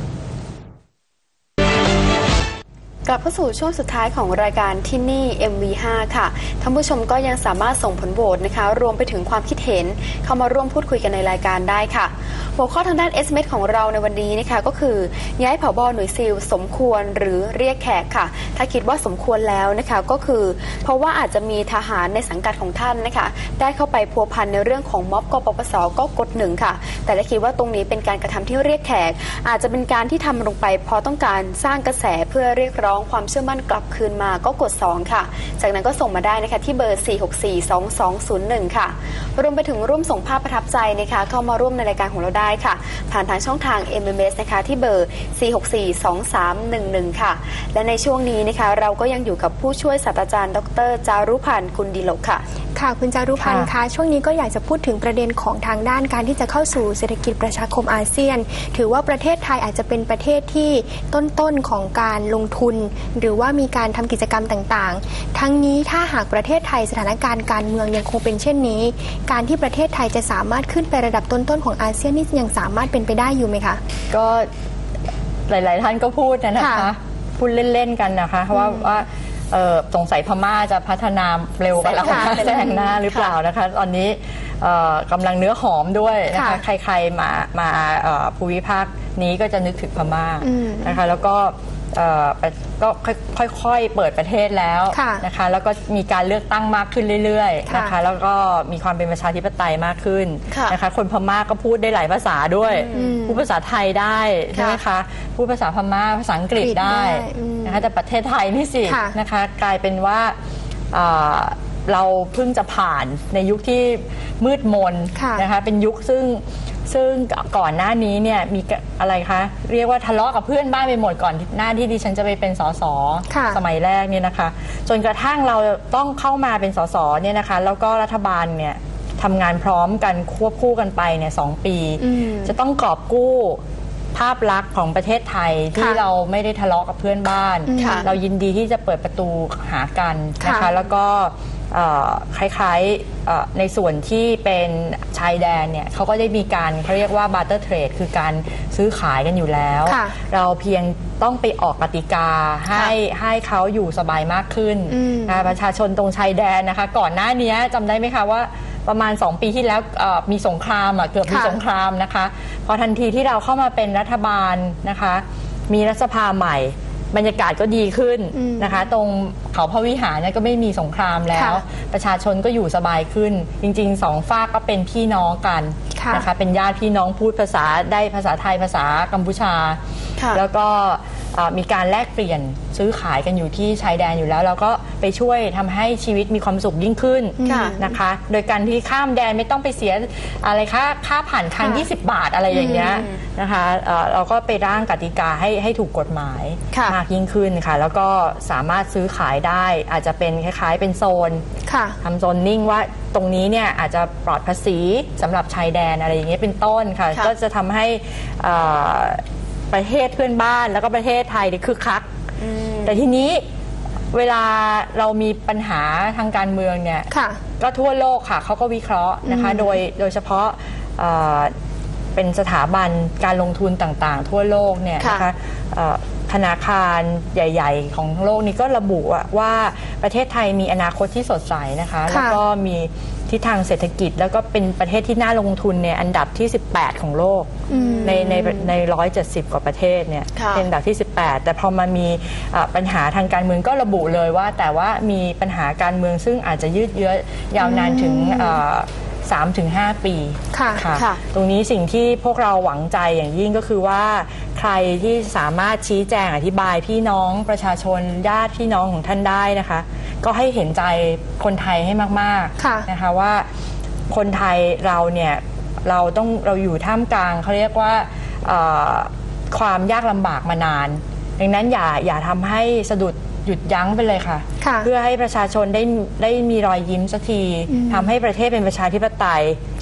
กลับเข้าสู่ช่วงสุดท้ายของรายการที่นี่ เอ็ม วี ห้า ค่ะท่านผู้ชมก็ยังสามารถส่งผลโหวตนะคะรวมไปถึงความคิดเห็นเข้ามาร่วมพูดคุยกันในรายการได้ค่ะหัวข้อทางด้าน เอส เอ็ม เอส ของเราในวันนี้นะคะก็คือย้ายผบ.หน่วยซีลสมควรหรือเรียกแขกค่ะถ้าคิดว่าสมควรแล้วนะคะก็คือเพราะว่าอาจจะมีทหารในสังกัดของท่านนะคะได้เข้าไปพัวพันในเรื่องของม็อบกปปส.ก็กดหนึ่งค่ะแต่ถ้าคิดว่าตรงนี้เป็นการกระทำที่เรียกแขกอาจจะเป็นการที่ทำลงไปเพราะต้องการสร้างกระแสเพื่อเรียกร้องความเชื่อมั่นกลับคืนมาก็กดสองค่ะจากนั้นก็ส่งมาได้นะคะที่เบอร์สี่ หก สี่ สอง สอง ศูนย์ หนึ่งค่ะรวมไปถึงร่วมส่งภาพประทับใจนะคะเข้ามาร่วมในรายการของเราได้ค่ะผ่านทางช่องทาง เอ็ม เอ็ม เอส นะคะที่เบอร์ สี่ หก สี่ สอง สาม หนึ่ง หนึ่ง ค่ะและในช่วงนี้นะคะเราก็ยังอยู่กับผู้ช่วยศาสตราจารย์ดรจารุพันธ์กุลดิโลกค่ะค่ะคุณจารุพันธ์คะช่วงนี้ก็อยากจะพูดถึงประเด็นของทางด้านการที่จะเข้าสู่เศรษฐกิจประชาคมอาเซียนถือว่าประเทศไทยอาจจะเป็นประเทศที่ต้นๆของการลงทุนหรือว่ามีการทำกิจกรรมต่างๆทั้งนี้ถ้าหากประเทศไทยสถานการณ์การเมืองยังคงเป็นเช่นนี้การที่ประเทศไทยจะสามารถขึ้นไประดับต้นๆของอาเซียนนี่ยังสามารถเป็นไปได้อยู่ไหมคะก็หลายๆท่านก็พูดนะคะพูดเล่นๆกันนะคะว่าว่าสงสัยพม่าจะพัฒนาเร็วกว่าเราแซงหน้าหรือเปล่านะคะตอนนี้กำลังเนื้อหอมด้วยนะคะใครๆมามาภูมิภาคนี้ก็จะนึกถึงพม่านะคะแล้วก็ก็ค่อยๆเปิดประเทศแล้วนะคะแล้วก็มีการเลือกตั้งมากขึ้นเรื่อยๆนะคะแล้วก็มีความเป็นประชาธิปไตยมากขึ้นนะคะคนพม่าก็พูดได้หลายภาษาด้วยพูดภาษาไทยได้ใช่ไหมคะพูดภาษาพม่าภาษาอังกฤษได้นะคะแต่ประเทศไทยนี่สินะคะกลายเป็นว่าเราเพิ่งจะผ่านในยุคที่มืดมนนะคะเป็นยุคซึ่งซึ่งก่อนหน้านี้เนี่ยมีอะไรคะเรียกว่าทะเลาะกับเพื่อนบ้านไปหมดก่อนหน้าที่ดิฉันจะไปเป็นสสสมัยแรกเนี่ยนะคะจนกระทั่งเราต้องเข้ามาเป็นสสเนี่ยนะคะแล้วก็รัฐบาลเนี่ยทำงานพร้อมกันควบคู่กันไปเนี่ยสองปีจะต้องกอบกู้ภาพลักษณ์ของประเทศไทยที่เราไม่ได้ทะเลาะกับเพื่อนบ้านเรายินดีที่จะเปิดประตูหากันนะคะแล้วก็คล้ายๆในส่วนที่เป็นชายแดนเนี่ยเขาก็ได้มีการเขาเรียกว่า barter trade คือการซื้อขายกันอยู่แล้วเราเพียงต้องไปออกกติกาให้ให้เขาอยู่สบายมากขึ้นประชาชนตรงชายแดนนะคะก่อนหน้านี้จำได้ไหมคะว่าประมาณสองปีที่แล้วมีสงครามเกือบมีสงครามนะคะพอทันทีที่เราเข้ามาเป็นรัฐบาลนะคะมีรัฐสภาใหม่บรรยากาศก็ดีขึ้นนะคะตรงเขาพระวิหารเนี่ยก็ไม่มีสงครามแล้วประชาชนก็อยู่สบายขึ้นจริงๆสองฝากก็เป็นพี่น้องกันนะคะเป็นญาติพี่น้องพูดภาษาได้ภาษาไทยภาษากัมพูชาแล้วก็มีการแลกเปลี่ยนซื้อขายกันอยู่ที่ชายแดนอยู่แล้วเราก็ไปช่วยทำให้ชีวิตมีความสุขยิ่งขึ้นนะคะโดยการที่ข้ามแดนไม่ต้องไปเสียอะไรค่าค่าผ่านทางยี่สิบบาทอะไรอย่างเงี้ยนะคะเราก็ไปร่างกติกาให้ให้ถูกกฎหมายมากยิ่งขึ้นค่ะแล้วก็สามารถซื้อขายได้อาจจะเป็นคล้ายๆเป็นโซนทำโซนนิ่งว่าตรงนี้เนี่ยอาจจะปลอดภาษีสำหรับชายแดนอะไรอย่างเงี้ยเป็นต้นค่ะก็จะทำให้ประเทศเพื่อนบ้านแล้วก็ประเทศไทยนี่คึกคักแต่ทีนี้เวลาเรามีปัญหาทางการเมืองเนี่ยก็ทั่วโลกค่ะเขาก็วิเคราะห์นะคะโดยโดยเฉพาะเป็นสถาบันการลงทุนต่างๆทั่วโลกเนี่ยนะคะธนาคารใหญ่ๆของโลกนี้ก็ระบุว่าประเทศไทยมีอนาคตที่สดใสนะคะแล้วก็มีทิศทางเศรษฐกิจแล้วก็เป็นประเทศที่น่าลงทุนในอันดับที่สิบแปดของโลกในในในหนึ่งร้อยเจ็ดสิบกว่าประเทศเนี่ยเป็นอันดับที่สิบแปดแต่พอมามีปัญหาทางการเมืองก็ระบุเลยว่าแต่ว่ามีปัญหาการเมืองซึ่งอาจจะยืดเยื้อยาวนานถึงสามถึงห้า ปีค่ะค่ะตรงนี้สิ่งที่พวกเราหวังใจอย่างยิ่งก็คือว่าใครที่สามารถชี้แจงอธิบายพี่น้องประชาชนญาติพี่น้องของท่านได้นะคะก็ให้เห็นใจคนไทยให้มากๆนะคะว่าคนไทยเราเนี่ยเราต้องเราอยู่ท่ามกลางเขาเรียกว่าความยากลำบากมานานดังนั้นอย่าอย่าทำให้สะดุดหยุดยั้งไปเลยค่ะเพื่อให้ประชาชนได้ได้มีรอยยิ้มสักทีทำให้ประเทศเป็นประชาธิปไตย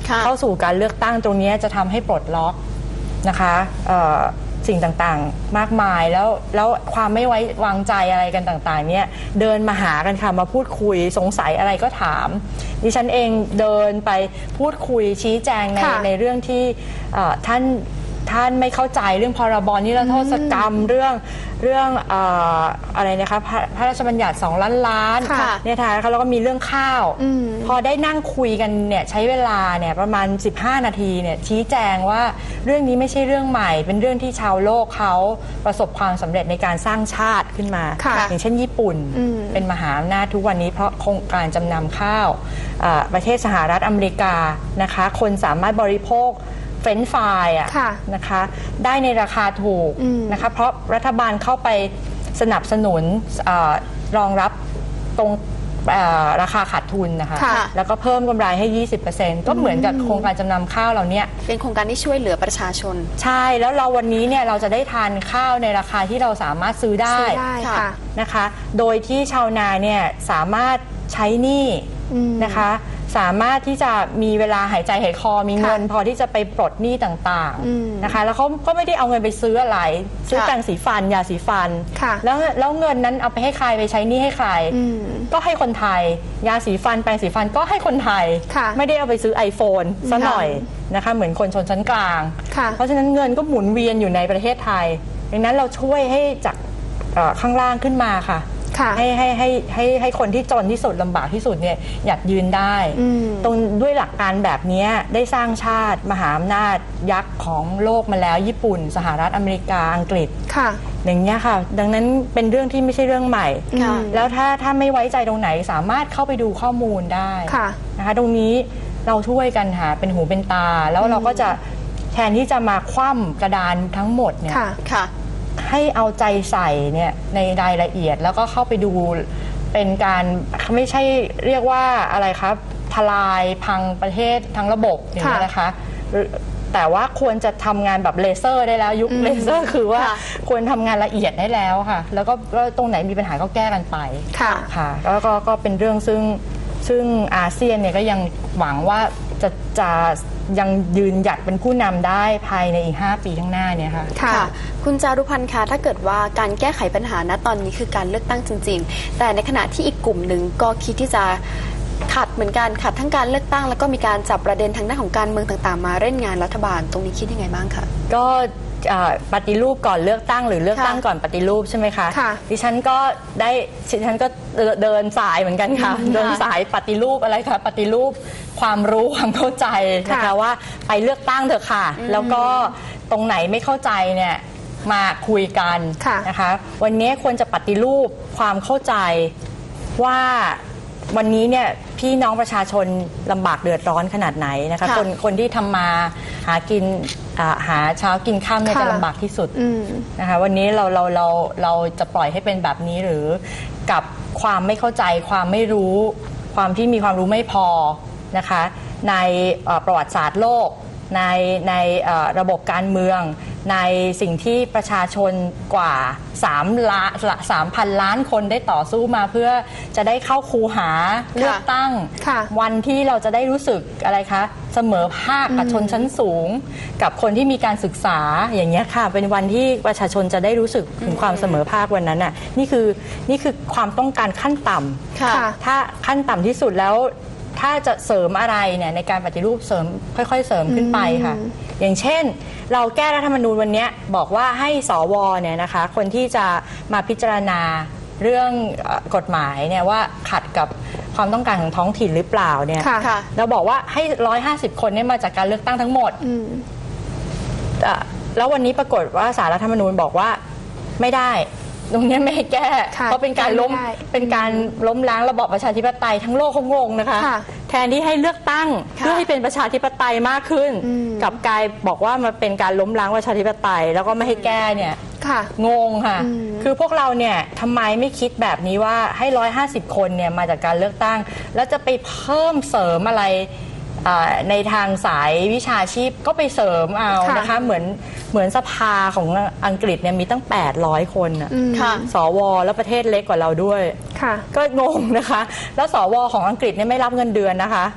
เข้าสู่การเลือกตั้งตรงนี้จะทำให้ปลดล็อกนะคะสิ่งต่างๆมากมายแล้วแล้วความไม่ไว้วางใจอะไรกันต่างๆเนี่ยเดินมาหากันค่ะมาพูดคุยสงสัยอะไรก็ถามดิฉันเองเดินไปพูดคุยชี้แจงในในเรื่องที่ท่านท่านไม่เข้าใจเรื่องพรบนิรโทษกรรมเรื่องเรื่องออะไรนะคะพระราชบัญญัติสองล้านล้านเนี่ยค่ะแล้วก็มีเรื่องข้าวพอได้นั่งคุยกันเนี่ยใช้เวลาเนี่ยประมาณสิบห้านาทีเนี่ยชี้แจงว่าเรื่องนี้ไม่ใช่เรื่องใหม่เป็นเรื่องที่ชาวโลกเขาประสบความสำเร็จในการสร้างชาติขึ้นมาอย่างเช่นญี่ปุ่นเป็นมหาอำนาจทุกวันนี้เพราะโครงการจำนำข้าวประเทศสหรัฐอเมริกานะคะคนสามารถบริโภคเฟรนช์ฟรายอะนะคะได้ในราคาถูกนะคะเพราะรัฐบาลเข้าไปสนับสนุนรองรับตรงราคาขาดทุนนะคะแล้วก็เพิ่มกำไรให้ ยี่สิบเปอร์เซ็นต์ ก็เหมือนกับโครงการจำนำข้าวเราเนี่ยเป็นโครงการที่ช่วยเหลือประชาชนใช่แล้วเราวันนี้เนี่ยเราจะได้ทานข้าวในราคาที่เราสามารถซื้อได้นะคะโดยที่ชาวนาเนี่ยสามารถใช้หนี้นะคะสามารถที่จะมีเวลาหายใจหายคอมีเงินพอที่จะไปปลดหนี้ต่างๆนะคะแล้วเขาก็ไม่ได้เอาเงินไปซื้ออะไรซื้อแปรงสีฟันยาสีฟันแล้วแล้วเงินนั้นเอาไปให้ใครไปใช้หนี้ให้ใครก็ให้คนไทยยาสีฟันแปรงสีฟันก็ให้คนไทยไม่ได้เอาไปซื้อ iPhone ซะหน่อยนะคะเหมือนคนชนชั้นกลางเพราะฉะนั้นเงินก็หมุนเวียนอยู่ในประเทศไทยดังนั้นเราช่วยให้จากข้างล่างขึ้นมาค่ะให้ให้ให้ให้ให้คนที่จนที่สุดลำบากที่สุดเนี่ยอยากยืนได้ตรงด้วยหลักการแบบนี้ได้สร้างชาติมหาอำนาจยักษ์ของโลกมาแล้วญี่ปุ่นสหรัฐอเมริกาอังกฤษอย่างนี้ค่ะดังนั้นเป็นเรื่องที่ไม่ใช่เรื่องใหม่แล้วถ้าถ้าไม่ไว้ใจตรงไหนสามารถเข้าไปดูข้อมูลได้นะคะตรงนี้เราช่วยกันหาเป็นหูเป็นตาแล้วเราก็จะแทนที่จะมาคว่ำกระดานทั้งหมดเนี่ยให้เอาใจใส่เนี่ยในรายละเอียดแล้วก็เข้าไปดูเป็นการไม่ใช่เรียกว่าอะไรครับทลายพังประเทศทั้งระบบอย่างนี้นะคะแต่ว่าควรจะทำงานแบบเลเซอร์ได้แล้วยุคเลเซอร์คือว่าควรทำงานละเอียดได้แล้วค่ะแล้วก็ตรงไหนมีปัญหาก็แก้กันไปค่ะแล้วก็ก็เป็นเรื่องซึ่งซึ่งอาเซียนเนี่ยก็ยังหวังว่าจะจะยังยืนหยัดเป็นผู้นำได้ภายในอีกห้าปีข้างหน้าเนี่ยค่ะค่ะคุณจารุพันธ์คะถ้าเกิดว่าการแก้ไขปัญหาณตอนนี้คือการเลือกตั้งจริงๆแต่ในขณะที่อีกกลุ่มหนึ่งก็คิดที่จะขัดเหมือนกันขัดทั้งการเลือกตั้งแล้วก็มีการจับประเด็นทางด้านของการเมืองต่างๆมาเล่นงานรัฐบาลตรงนี้คิดยังไงบ้างคะก็ปฏิรูปก่อนเลือกตั้งหรือเลือกตั้งก่อนปฏิรูปใช่ไหมคะดิฉันก็ได้ดิฉันก็เดินสายเหมือนกันค่ะเดินสายปฏิรูปอะไรคะปฏิรูปความรู้ความเข้าใจนะคะว่าไปเลือกตั้งเถอะค่ะแล้วก็ตรงไหนไม่เข้าใจเนี่ยมาคุยกันนะคะวันนี้ควรจะปฏิรูปความเข้าใจว่าวันนี้เนี่ยพี่น้องประชาชนลำบากเดือดร้อนขนาดไหนนะคะคนคนที่ทำมาหากินหาเช้ากินค่ำเนี่ยจะลำบากที่สุดนะคะวันนี้เราเราเราเราจะปล่อยให้เป็นแบบนี้หรือกับความไม่เข้าใจความไม่รู้ความที่มีความรู้ไม่พอนะคะในประวัติศาสตร์โลกในในระบบการเมืองในสิ่งที่ประชาชนกว่า3ล้านสามพันล้านคนได้ต่อสู้มาเพื่อจะได้เข้าคูหาเลือกตั้งวันที่เราจะได้รู้สึกอะไรคะเสมอภาคกับชนชั้นสูงกับคนที่มีการศึกษาอย่างเงี้ยค่ะเป็นวันที่ประชาชนจะได้รู้สึกถึงความเสมอภาควันนั้นน่ะนี่คือนี่คือความต้องการขั้นต่ำถ้าขั้นต่ำที่สุดแล้วถ้าจะเสริมอะไรเนี่ยในการปฏิรูปเสริมค่อยๆเสริมขึ้นไปค่ะอย่างเช่นเราแก้รัฐธรรมนูญวันนี้บอกว่าให้สวเนี่ยนะคะคนที่จะมาพิจารณาเรื่องกฎหมายเนี่ยว่าขัดกับความต้องการของท้องถิ่นหรือเปล่าเนี่ยเราบอกว่าให้ร้อยห้าสิบคนเนี่ยมาจากการเลือกตั้งทั้งหมดแล้ววันนี้ปรากฏว่าศาลรัฐธรรมนูญบอกว่าไม่ได้ตรงนี้ไม่ให้แก้เพราะเป็นการล้มเป็นการล้มล้างระบอบประชาธิปไตยทั้งโลกเขางงนะคะแทนที่ให้เลือกตั้งเพื่อให้เป็นประชาธิปไตยมากขึ้นกับกายบอกว่ามันเป็นการล้มล้างประชาธิปไตยแล้วก็ไม่ให้แก้เนี่ยงงค่ะคือพวกเราเนี่ยทำไมไม่คิดแบบนี้ว่าให้ร้อยห้าสิบคนเนี่ยมาจากการเลือกตั้งแล้วจะไปเพิ่มเสริมอะไรในทางสายวิชาชีพก็ไปเสริมเอานะคะเหมือนเหมือนสภาของอังกฤษเนี่ยมีตั้งแปดร้อยคนอ่ะสวแล้วประเทศเล็กกว่าเราด้วยก็งงนะคะแล้วสวของอังกฤษเนี่ยไม่รับเงินเดือนนะคะ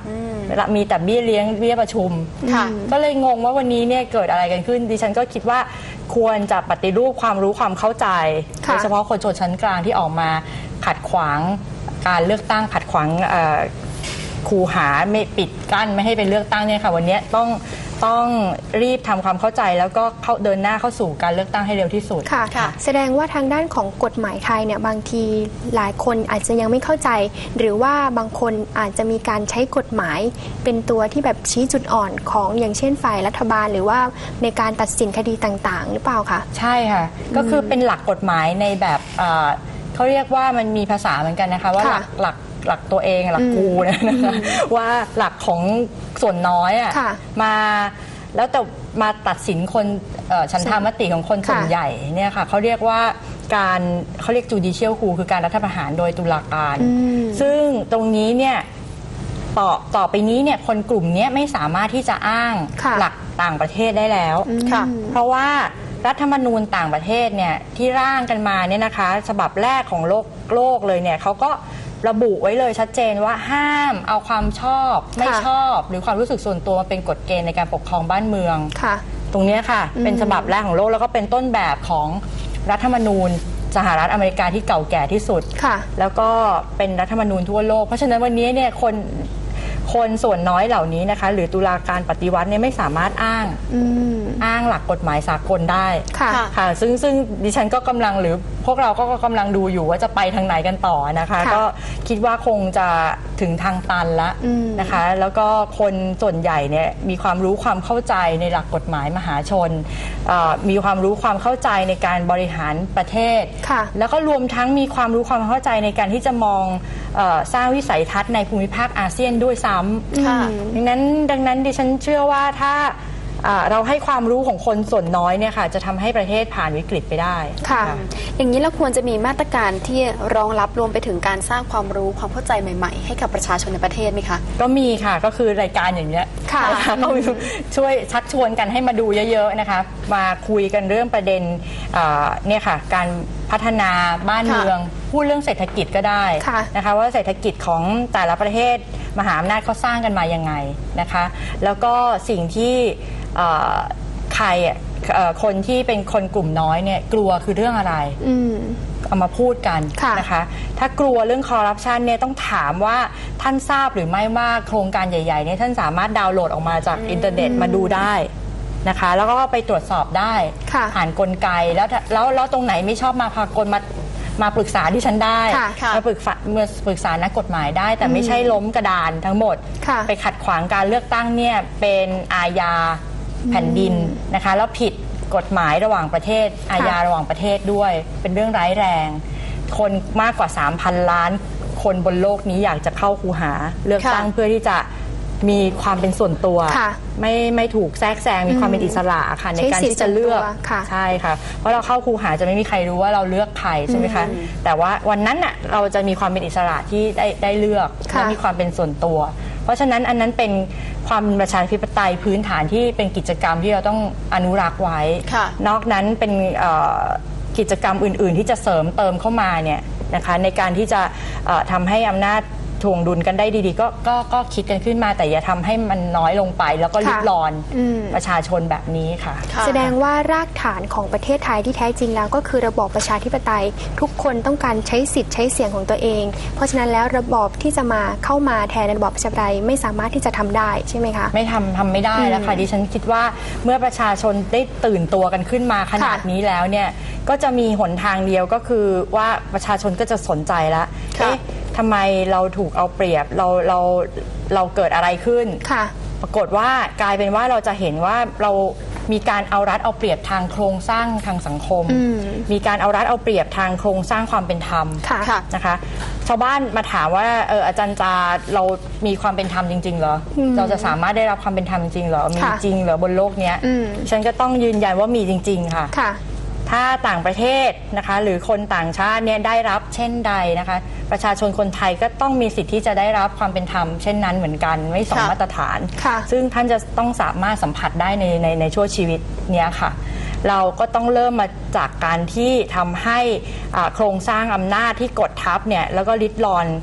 มีแต่เบี้ยเลี้ยงเบี้ยประชุมค่ะก็เลยงงว่าวันนี้เนี่ยเกิดอะไรกันขึ้นดิฉันก็คิดว่าควรจะปฏิรูปความรู้ความเข้าใจค่ะโดยเฉพาะคนชนชั้นกลางที่ออกมาขัดขวางการเลือกตั้งขัดขวางเอ่อคูหาไม่ปิดกั้นไม่ให้ไปเลือกตั้งเนี่ยค่ะวันนี้ต้องต้องรีบทำความเข้าใจแล้วก็เข้าเดินหน้าเข้าสู่การเลือกตั้งให้เร็วที่สุดค่ะค่ะแสดงว่าทางด้านของกฎหมายไทยเนี่ยบางทีหลายคนอาจจะยังไม่เข้าใจ หรือว่าบางคนอาจจะมีการใช้กฎหมาย เป็นตัวที่แบบชี้จุดอ่อนของอย่างเช่นฝ่ายรัฐบาล หรือว่าในการตัดสินคดีต่างๆ หรือเปล่าคะใช่ค่ะก็คือเป็นหลักกฎหมายในแบบเอ่อเขาเรียกว่ามันมีภาษาเหมือนกันนะคะว่าหลัค่ะกหลักหลักตัวเองหลักกูเนี่ยนะคะว่าหลักของส่วนน้อยอ่ะค่ะมาแล้วแต่มาตัดสินคนเอ่อฉันทามติของคนส่วนค่ะใหญ่เนี่ยค่ะเขาเรียกว่าการเขาเรียก judicial coup คือการรัฐประหารโดยตุลาการอืมซึ่งตรงนี้เนี่ยต่อต่อไปนี้เนี่ยคนกลุ่มนี้ไม่สามารถที่จะอ้างค่ะหลักต่างประเทศได้แล้วค่ะเพราะว่ารัฐธรรมนูญต่างประเทศเนี่ยที่ร่างกันมาเนี่ยนะคะฉบับแรกของโลกโลกเลยเนี่ยเขาก็ระบุไว้เลยชัดเจนว่าห้ามเอาความชอบไม่ค่ะชอบหรือความรู้สึกส่วนตัวมาเป็นกฎเกณฑ์ในการปกครองบ้านเมืองค่ะตรงเนี้ยค่ะเป็นฉบับแรกของโลกแล้วก็เป็นต้นแบบของรัฐธรรมนูญสหรัฐอเมริกาที่เก่าแก่ที่สุดค่ะแล้วก็เป็นรัฐธรรมนูญทั่วโลกเพราะฉะนั้นวันนี้เนี่ยคนคนส่วนน้อยเหล่านี้นะคะหรือตุลาการปฏิวัติเนี่ยไม่สามารถอ้างอืมอ้างหลักกฎหมายสากลได้ค่ะค่ะซึ่งซึ่งดิฉันก็กำลังหรือพวกเราก็กำลังดูอยู่ว่าจะไปทางไหนกันต่อนะคะค่ะก็คิดว่าคงจะถึงทางตันละอืมนะคะ แล้วก็คนส่วนใหญ่เนี่ยมีความรู้ความเข้าใจในหลักกฎหมายมหาชนเอ่อมีความรู้ความเข้าใจในการบริหารประเทศค่ะแล้วก็รวมทั้งมีความรู้ความเข้าใจในการที่จะมองเออสร้างวิสัยทัศน์ในภูมิภาคอาเซียนด้วยซ้ำค่ะดังนั้นดังนั้นดิฉันเชื่อว่าถ้าอ่าเราให้ความรู้ของคนส่วนน้อยเนี่ยค่ะจะทำให้ประเทศผ่านวิกฤตไปได้ค่ะอย่างนี้เราควรจะมีมาตรการที่รองรับรวมไปถึงการสร้างความรู้ความเข้าใจใหม่ๆ ให้กับประชาชนในประเทศไหมคะก็มีค่ะก็คือรายการอย่างเนี้ยค่ะนะคะก็ช่วยชักชวนกันให้มาดูเยอะๆนะคะมาคุยกันเรื่องประเด็นอ่าเนี่ยค่ะการพัฒนาบ้านค่ะเมืองพูดเรื่องเศรษฐกิจก็ได้ค่ะนะคะว่าเศรษฐกิจของแต่ละประเทศมหาอำนาจเขาสร้างกันมายังไงนะคะแล้วก็สิ่งที่เอ่อใครอ่ะเอ่อคนที่เป็นคนกลุ่มน้อยเนี่ยกลัวคือเรื่องอะไรอืมเอามาพูดกันค่ะนะคะถ้ากลัวเรื่องคอร์รัปชันเนี่ยต้องถามว่าท่านทราบหรือไม่ว่าโครงการใหญ่ๆเนี่ยท่านสามารถดาวน์โหลดออกมาจากอินเทอร์เน็ตมาดูได้นะคะแล้วก็ไปตรวจสอบได้ค่ะผ่านกลไกแล้วแล้วแล้วตรงไหนไม่ชอบมาพากลมามาปรึกษาที่ฉันได้ค่ะค่ะมาปรึกษามาปรึกษานักกฎหมายได้ แต่ไม่ใช่ล้มกระดานทั้งหมดค่ะไปขัดขวางการเลือกตั้งเนี่ยเป็นอาญาแผ่นดินนะคะแล้วผิดกฎหมายระหว่างประเทศอาญาระหว่างประเทศด้วยเป็นเรื่องร้ายแรง คนมากกว่า สามพัน ล้านคนบนโลกนี้อยากจะเข้าคูหาเลือกตั้งค่ะเพื่อที่จะมีความเป็นส่วนตัวค่ะไม่ไม่ถูกแทรกแซงมีความเป็นอิสระค่ะในการที่จะเลือกใช้สิทธิ์ส่วนตัวค่ะใช่ค่ะเพราะเราเข้าคูหาจะไม่มีใครรู้ว่าเราเลือกใครใช่ไหมคะแต่ว่าวันนั้นน่ะเราจะมีความเป็นอิสระที่ได้ได้เลือกค่ะและมีความเป็นส่วนตัว เพราะฉะนั้นอันนั้นเป็นความเป็นประชาธิปไตยพื้นฐานที่เป็นกิจกรรมที่เราต้องอนุรักษ์ไว้ค่ะนอกนั้นเป็นเอ่อกิจกรรมอื่น ๆ ที่จะเสริมเติมเข้ามาเนี่ยนะคะในการที่จะเอ่อทำให้อำนาจถ่วงดุลกันได้ดีๆก็ก็ก็คิดกันขึ้นมาแต่อย่าทำให้มันน้อยลงไป แล้วก็ลิดรอนอืมประชาชนแบบนี้ค่ะค่ะแสดงว่ารากฐานของประเทศไทยที่แท้จริงแล้วก็คือระบอบประชาธิปไตย ทุกคนต้องการใช้สิทธิ์ใช้เสียงของตัวเอง เพราะฉะนั้นแล้วระบอบที่จะมาเข้ามาแทนระบอบประชาธิปไตยไม่สามารถที่จะทำได้ใช่ไหมคะไม่ทำทำไม่ได้แล้วค่ะดิฉันคิดว่าเมื่อประชาชนได้ตื่นตัวกันขึ้นมาขนาดค่ะนี้แล้วเนี่ยก็จะมีหนทางเดียวก็คือว่าประชาชนก็จะสนใจแล้วค่ะเอ๊ะทำไมเราถูกเอาเปรียบเราเราเราเกิดอะไรขึ้นค่ะปรากฏว่ากลายเป็นว่าเราจะเห็นว่าเรามีการเอารัดเอาเปรียบทางโครงสร้างทางสังคมอืมมีการเอารัดเอาเปรียบทางโครงสร้างความเป็นธรรมค่ะค่ะนะคะชาวบ้านมาถามว่าเอออาจารย์จาเรามีความเป็นธรรมจริงๆเหรออมเราจะสามารถได้รับความเป็นธรรมจริงๆเหรอมีค่ะจริงเหรอบนโลกเนี้ยอืมฉันก็ต้องยืนยันว่ามีจริง ๆ ค่ะค่ะถ้าต่างประเทศนะคะหรือคนต่างชาติเนี่ยได้รับเช่นใดนะคะประชาชนคนไทยก็ต้องมีสิทธิ์ที่จะได้รับความเป็นธรรมเช่นนั้นเหมือนกันไม่สองค่ะมาตรฐานค่ะซึ่งท่านจะต้องสามารถสัมผัสได้ในในในช่วงชีวิตเนี้ยค่ะ เราก็ต้องเริ่มมาจากการที่ทำให้อ่าโครงสร้างอำนาจที่กดทับเนี่ยแล้วก็ลิดรอน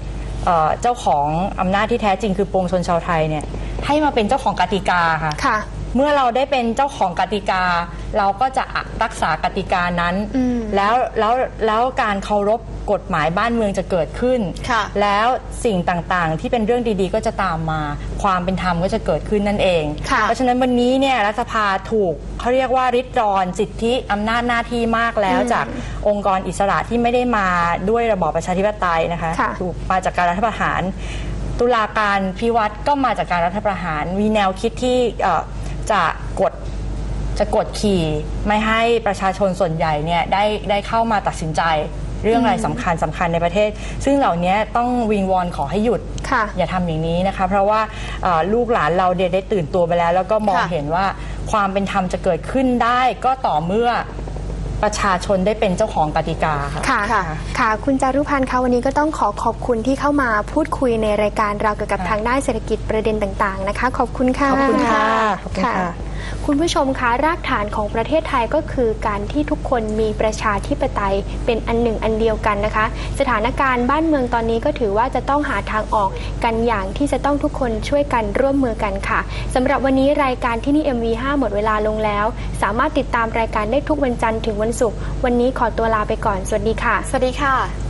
เอ่อเจ้าของอำนาจที่แท้จริงคือปวงชนชาวไทยเนี่ยให้มาเป็นเจ้าของกติกาค่ะค่ะเมื่อเราได้เป็นเจ้าของกติกาเราก็จะรักษากติกานั้นแล้วแล้วแล้วการเคารพกฎหมายบ้านเมืองจะเกิดขึ้นแล้วสิ่งต่างๆที่เป็นเรื่องดีๆก็จะตามมาความเป็นธรรมก็จะเกิดขึ้นนั่นเองเพราะฉะนั้นวันนี้เนี่ยรัฐสภาถูกเขาเรียกว่าริดรอนสิทธิอำนาจหน้าที่มากแล้วจากองค์กรอิสระที่ไม่ได้มาด้วยระบอบประชาธิปไตยนะคะถูกมาจากการรัฐประหารตุลาการพิวัตรก็มาจากการรัฐประหารมีแนวคิดที่จะกดจะกดขี่ไม่ให้ประชาชนส่วนใหญ่เนี่ยได้ได้เข้ามาตัดสินใจเรื่องอะไรสำคัญสำคัญในประเทศซึ่งเหล่านี้ต้องวิงวอนขอให้หยุดอย่าทำอย่างนี้นะคะเพราะว่าลูกหลานเราเด็กได้ตื่นตัวไปแล้วแล้วก็มองเห็นว่าความเป็นธรรมจะเกิดขึ้นได้ก็ต่อเมื่อประชาชนได้เป็นเจ้าของกติกาค่ะค่ะค่ะคุณจารุพันธ์คะวันนี้ก็ต้องขอขอบคุณที่เข้ามาพูดคุยในรายการเราเกี่ยวกับทางด้านเศรษฐกิจประเด็นต่างๆนะคะขอบคุณค่ะขอบคุณค่ะขอบคุณค่ะคุณผู้ชมคะรากฐานของประเทศไทยก็คือการที่ทุกคนมีประชาธิปไตยเป็นอันหนึ่งอันเดียวกันนะคะสถานการณ์บ้านเมืองตอนนี้ก็ถือว่าจะต้องหาทางออกกันอย่างที่จะต้องทุกคนช่วยกันร่วมมือกันค่ะสำหรับวันนี้รายการที่นี่ เอ็ม วี ห้า หมดเวลาลงแล้วสามารถติดตามรายการได้ทุกวันจันทร์ถึงวันศุกร์วันนี้ขอตัวลาไปก่อนสวัสดีค่ะสวัสดีค่ะ